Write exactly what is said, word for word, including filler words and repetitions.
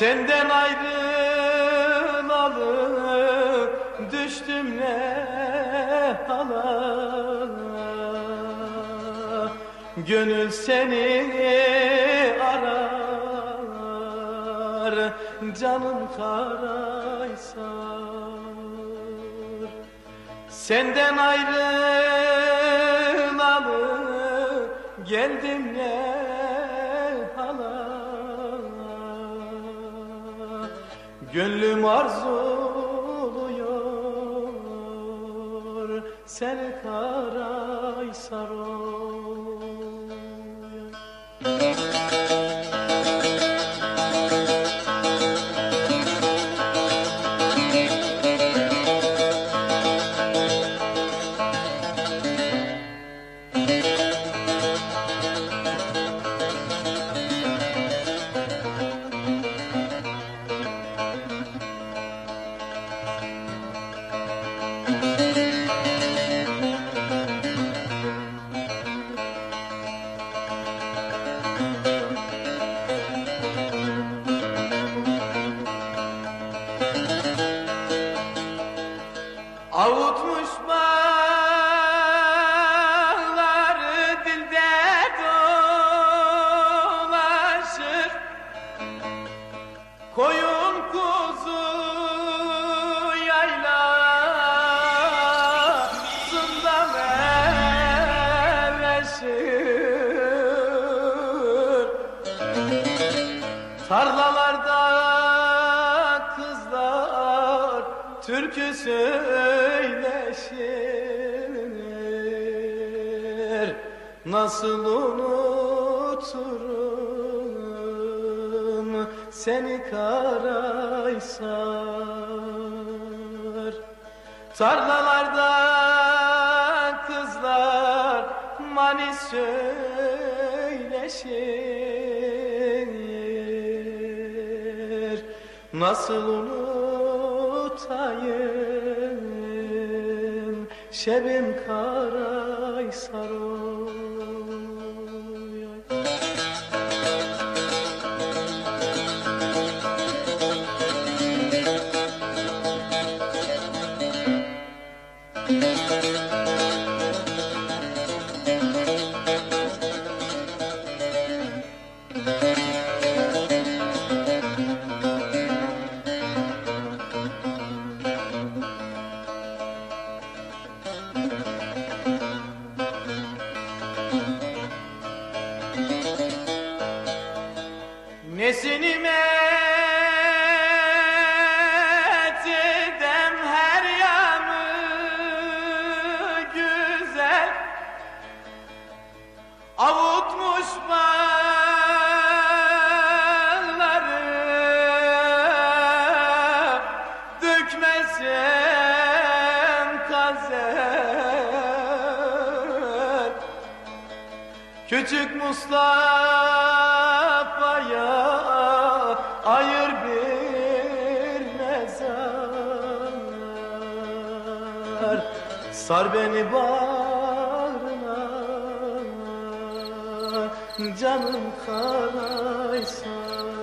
Senden ayrılalı düştüm ne hala. Gönül seni arar, canım karaysar. Senden ayrılalı geldim ne hala. Gönlüm arzuluyor seni Karaysar. Avutmuş bağları dilde dolaşır, koyun kuzu yaylasında mevleşir. Tarlalarda kızlar türkü söyleşir. Nasıl unuturum seni Karaysar. Tarlalarda kızlar mani söyleşir. Nasıl unutayım şebim Karaysar. Nesini met edem her yanı güzel, avutmuş bağları dökmesem kazer. Küçük Mustafa'ya ayır bir mezar. Sar beni bağrına canım Karaysar.